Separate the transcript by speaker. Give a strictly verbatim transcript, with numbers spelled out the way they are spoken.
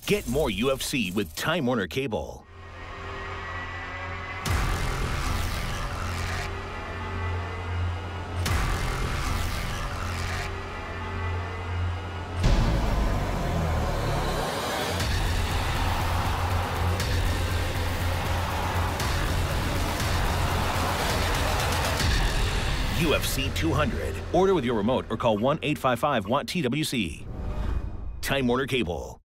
Speaker 1: Get more U F C with Time Warner Cable. U F C two hundred. Order with your remote or call one eight five five W A N T T W C. Time Warner Cable.